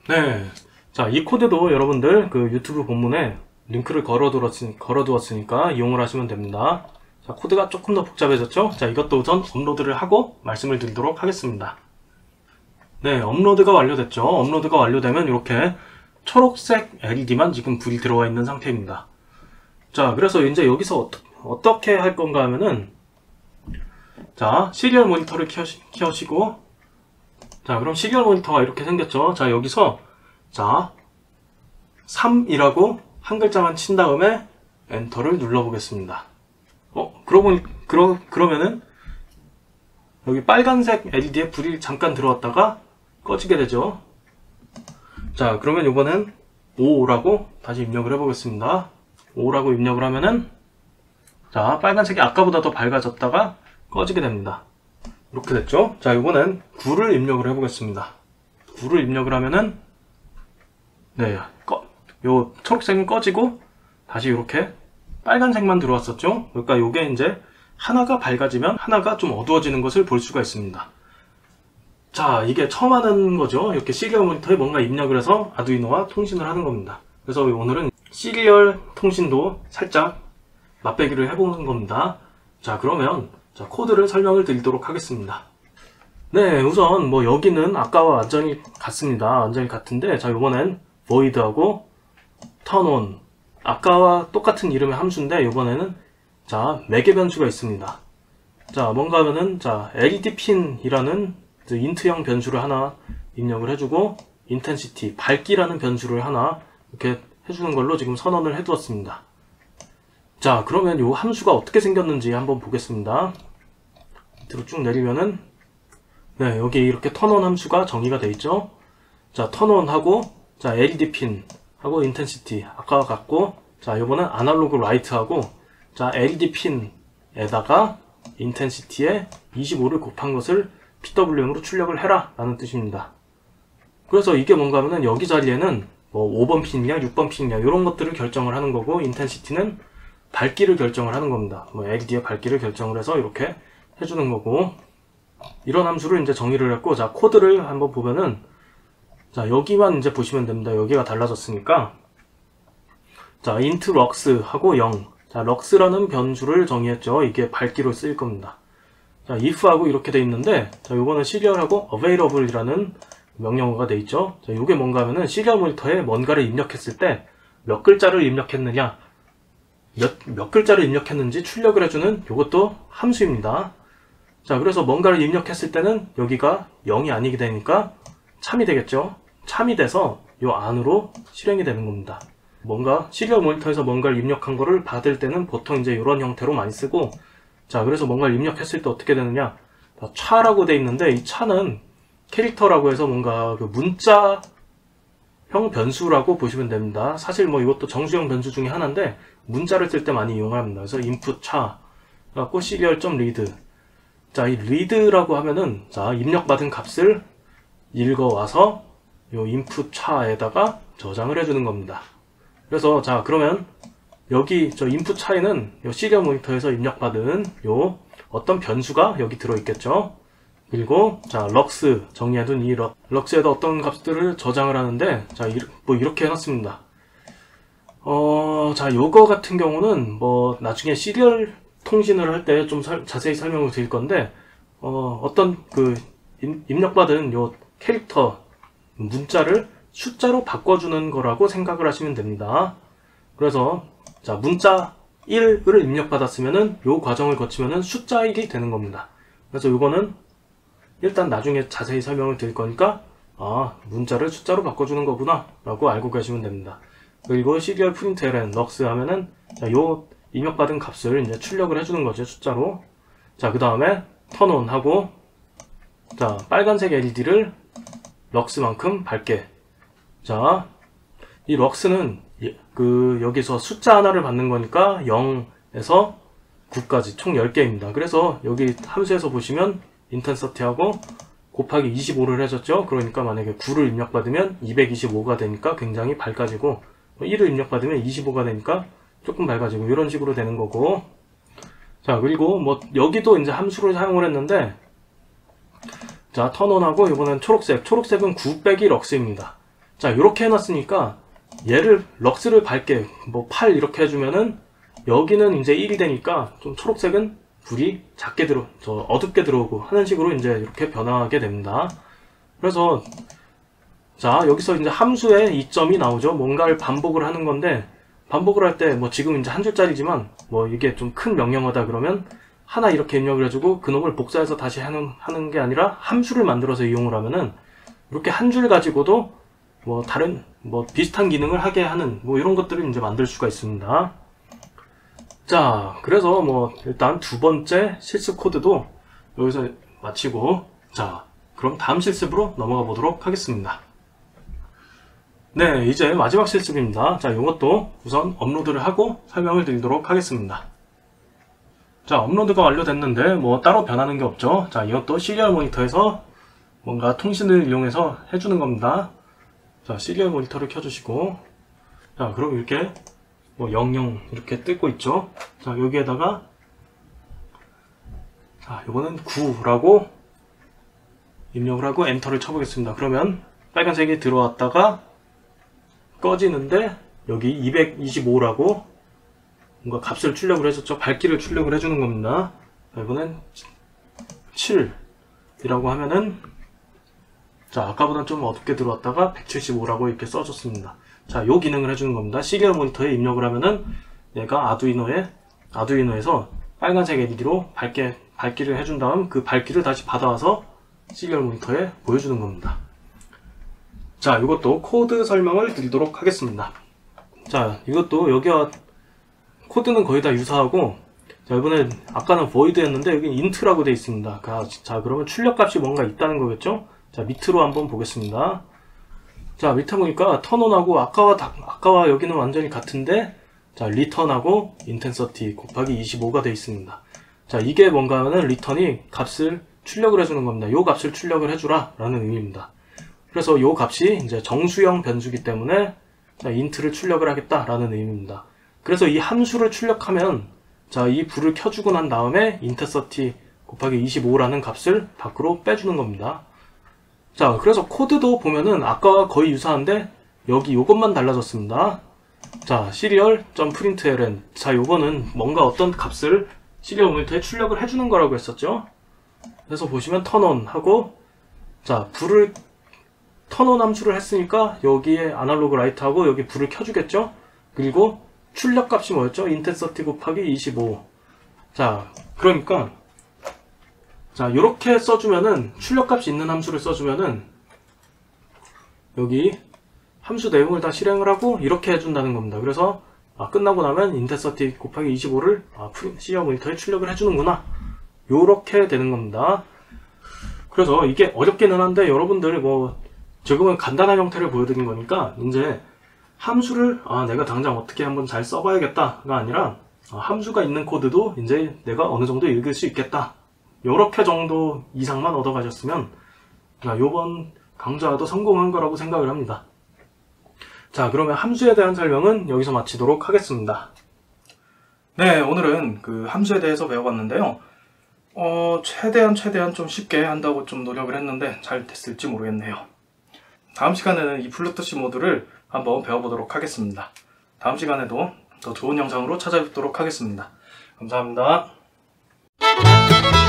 네. 자, 이 코드도 여러분들 그 유튜브 본문에 링크를 걸어두었으니까 이용을 하시면 됩니다. 자, 코드가 조금 더 복잡해졌죠? 자, 이것도 우선 업로드를 하고 말씀을 드리도록 하겠습니다. 네, 업로드가 완료됐죠? 업로드가 완료되면 이렇게 초록색 LED만 지금 불이 들어와 있는 상태입니다. 자, 그래서 이제 여기서 어떻게 할 건가 하면은, 자, 시리얼 모니터를 켜시고, 자, 그럼 시리얼 모니터가 이렇게 생겼죠? 자, 여기서, 자, 3이라고 한 글자만 친 다음에 엔터를 눌러보겠습니다. 그러면은, 여기 빨간색 LED에 불이 잠깐 들어왔다가 꺼지게 되죠. 자, 그러면 이번엔 5라고 다시 입력을 해보겠습니다. 5라고 입력을 하면은, 자, 빨간색이 아까보다 더 밝아졌다가 꺼지게 됩니다. 이렇게 됐죠? 자, 이번엔 9를 입력을 해보겠습니다. 9를 입력을 하면은, 네, 요 초록색은 꺼지고, 다시 이렇게 빨간색만 들어왔었죠? 그러니까 요게 이제 하나가 밝아지면 하나가 좀 어두워지는 것을 볼 수가 있습니다. 자, 이게 처음 하는 거죠. 이렇게 시리얼 모니터에 뭔가 입력을 해서 아두이노와 통신을 하는 겁니다. 그래서 오늘은 시리얼 통신도 살짝 맛배기를 해보는 겁니다. 자, 그러면 자, 코드를 설명을 드리도록 하겠습니다. 네, 우선 뭐 여기는 아까와 완전히 같습니다. 완전히 같은데, 자, 이번엔 void하고 turn-on, 아까와 똑같은 이름의 함수인데 이번에는 자, 매개 변수가 있습니다. 자, 뭔가 하면은 자, LED 핀이라는 인트형 변수를 하나 입력을 해주고, intensity, 밝기라는 변수를 하나 이렇게 해주는 걸로 지금 선언을 해두었습니다. 자, 그러면 이 함수가 어떻게 생겼는지 한번 보겠습니다. 밑으로 쭉 내리면은, 네, 여기 이렇게 턴온 함수가 정의가 되어 있죠. 자, 턴온 하고, 자, LED 핀 하고 intensity 아까와 같고, 자, 이번엔 아날로그 라이트 하고, 자, LED 핀에다가 intensity에 25를 곱한 것을 PWM으로 출력을 해라 라는 뜻입니다. 그래서 이게 뭔가 하면은 여기 자리에는 뭐 5번 핀이냐 6번 핀이냐 이런 것들을 결정을 하는 거고, 인텐시티는 밝기를 결정을 하는 겁니다. 뭐 LED의 밝기를 결정을 해서 이렇게 해주는 거고, 이런 함수를 이제 정의를 했고, 자, 코드를 한번 보면은, 자, 여기만 이제 보시면 됩니다. 여기가 달라졌으니까, 자, int lux 하고 0. 자, lux라는 변수를 정의했죠. 이게 밝기로 쓰일 겁니다. 자, if하고 이렇게 돼 있는데, 자, 요거는 시리얼하고 available이라는 명령어가 돼 있죠. 자, 요게 뭔가 하면은 시리얼 모니터에 뭔가를 입력했을 때 몇 글자를 입력했느냐, 몇 글자를 입력했는지 출력을 해주는 요것도 함수입니다. 자, 그래서 뭔가를 입력했을 때는 여기가 0이 아니게 되니까 참이 되겠죠. 참이 돼서 요 안으로 실행이 되는 겁니다. 뭔가 시리얼 모니터에서 뭔가를 입력한 거를 받을 때는 보통 이제 이런 형태로 많이 쓰고, 자, 그래서 뭔가를 입력했을 때 어떻게 되느냐, 차라고 돼 있는데, 이 차는 캐릭터라고 해서 뭔가 그 문자형 변수라고 보시면 됩니다. 사실 뭐 이것도 정수형 변수 중에 하나인데 문자를 쓸 때 많이 이용합니다. 그래서 input 차 갖고 serial.read. 자, 이 read라고 하면은, 자, 입력받은 값을 읽어와서 요 input 차에다가 저장을 해주는 겁니다. 그래서 자, 그러면 여기 저 인풋 차에는 요 시리얼 모니터에서 입력받은 요 어떤 변수가 여기 들어있겠죠. 그리고 자, lux 정의해둔 이 lux에다 어떤 값들을 저장을 하는데, 자, 뭐 이렇게 해놨습니다. 자, 요거 같은 경우는 뭐 나중에 시리얼 통신을 할 때 좀 자세히 설명을 드릴 건데, 어떤 그 입력받은 요 캐릭터 문자를 숫자로 바꿔주는 거라고 생각을 하시면 됩니다. 그래서 자, 문자 1을 입력받았으면은 요 과정을 거치면은 숫자 1이 되는 겁니다. 그래서 요거는 일단 나중에 자세히 설명을 드릴 거니까, 아, 문자를 숫자로 바꿔주는 거구나 라고 알고 계시면 됩니다. 그리고 시리얼 프린트 ln lux 하면은, 자, 요 입력받은 값을 이제 출력을 해주는 거죠, 숫자로. 자, 그 다음에 turn on 하고, 자, 빨간색 LED를 lux만큼 밝게. 자, 이 lux는 여기서 숫자 하나를 받는 거니까 0에서 9까지 총 10개입니다. 그래서 여기 함수에서 보시면 intensity하고 곱하기 25를 해줬죠. 그러니까 만약에 9를 입력받으면 225가 되니까 굉장히 밝아지고, 1을 입력받으면 25가 되니까 조금 밝아지고, 이런 식으로 되는 거고. 자, 그리고 뭐 여기도 이제 함수를 사용을 했는데, 자, 턴온하고 이번엔 초록색은 9 빼기 럭스입니다. 자, 이렇게 해놨으니까 얘를 럭스를 밝게 뭐 8 이렇게 해주면은 여기는 이제 1이 되니까 좀 초록색은 불이 작게 어둡게 들어오고 하는 식으로 이제 이렇게 변화하게 됩니다. 그래서 자, 여기서 이제 함수의 이점이 나오죠. 뭔가를 반복을 하는 건데, 반복을 할 때 뭐 지금 이제 한 줄짜리지만 뭐 이게 좀 큰 명령어다 그러면 하나 이렇게 입력을 해주고 그놈을 복사해서 다시 하는 게 아니라 함수를 만들어서 이용을 하면은 이렇게 한 줄 가지고도 뭐 다른 뭐 비슷한 기능을 하게 하는 뭐 이런 것들을 이제 만들 수가 있습니다. 자, 그래서 뭐 일단 두 번째 실습 코드도 여기서 마치고, 자, 그럼 다음 실습으로 넘어가 보도록 하겠습니다. 네, 이제 마지막 실습입니다. 자, 이것도 우선 업로드를 하고 설명을 드리도록 하겠습니다. 자, 업로드가 완료됐는데 뭐 따로 변하는 게 없죠. 자, 이것도 시리얼 모니터에서 뭔가 통신을 이용해서 해주는 겁니다. 자, 시리얼 모니터를 켜주시고, 자, 그럼 이렇게 뭐 00 이렇게 뜨고 있죠. 자, 여기에다가 자, 이거는 9라고 입력을 하고 엔터를 쳐보겠습니다. 그러면 빨간색이 들어왔다가 꺼지는데 여기 225라고 뭔가 값을 출력을 해줬죠. 밝기를 출력을 해주는 겁니다. 자, 이거는 7이라고 하면은, 자, 아까보다 좀 어둡게 들어왔다가 175라고 이렇게 써줬습니다. 자, 요 기능을 해주는 겁니다. 시리얼 모니터에 입력을 하면은 얘가 아두이노에서 빨간색 LED로 밝기를 해준 다음 그 밝기를 다시 받아와서 시리얼 모니터에 보여주는 겁니다. 자, 이것도 코드 설명을 드리도록 하겠습니다. 자, 이것도 여기와 코드는 거의 다 유사하고, 자, 이번에 아까는 void였는데 여기 int라고 되어 있습니다. 자, 그러면 출력값이 뭔가 있다는 거겠죠? 자, 밑으로 한번 보겠습니다. 자, 밑에 보니까 턴온하고 아까와 여기는 완전히 같은데, 자, return하고 intensity 곱하기 25가 되어 있습니다. 자, 이게 뭔가 하면은 return이 값을 출력을 해주는 겁니다. 요 값을 출력을 해주라 라는 의미입니다. 그래서 요 값이 이제 정수형 변수기 때문에 자, int를 출력을 하겠다라는 의미입니다. 그래서 이 함수를 출력하면, 자, 이 불을 켜주고 난 다음에 intensity 곱하기 25라는 값을 밖으로 빼주는 겁니다. 자, 그래서 코드도 보면은 아까와 거의 유사한데 여기 요것만 달라졌습니다. 자, serial.println. 자, 요거는 뭔가 어떤 값을 시리얼 모니터에 출력을 해주는 거라고 했었죠. 그래서 보시면 turn-on 하고, 자, 불을 턴온 함수를 했으니까 여기에 아날로그 라이트하고 여기 불을 켜주겠죠. 그리고 출력값이 뭐였죠? intensity 곱하기 25. 자, 그러니까 자, 요렇게 써주면은, 출력값이 있는 함수를 써주면은 여기 함수 내용을 다 실행을 하고 이렇게 해준다는 겁니다. 그래서 끝나고 나면 intensity 곱하기 25를 시리얼 모니터에 출력을 해주는구나, 요렇게 되는 겁니다. 그래서 이게 어렵기는 한데 여러분들 뭐 지금은 간단한 형태를 보여드린 거니까 이제 함수를 내가 당장 어떻게 한번 잘 써봐야겠다가 아니라 함수가 있는 코드도 이제 내가 어느 정도 읽을 수 있겠다, 요렇게 정도 이상만 얻어가셨으면 요번 강좌도 성공한 거라고 생각을 합니다. 자, 그러면 함수에 대한 설명은 여기서 마치도록 하겠습니다. 네, 오늘은 그 함수에 대해서 배워봤는데요. 최대한 좀 쉽게 한다고 좀 노력을 했는데 잘 됐을지 모르겠네요. 다음 시간에는 이 블루투스 모드를 한번 배워보도록 하겠습니다. 다음 시간에도 더 좋은 영상으로 찾아뵙도록 하겠습니다. 감사합니다.